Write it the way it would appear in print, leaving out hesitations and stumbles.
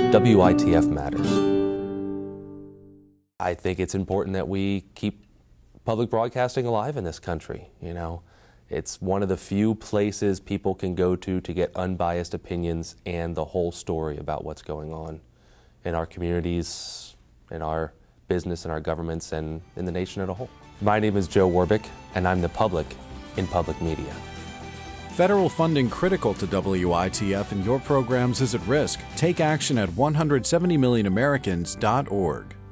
WITF matters. I think it's important that we keep public broadcasting alive in this country. You know, it's one of the few places people can go to get unbiased opinions and the whole story about what's going on in our communities, in our business, in our governments, and in the nation as a whole. My name is Joe Wirbick, and I'm the public in public media. Federal funding critical to WITF and your programs is at risk. Take action at 170millionamericans.org.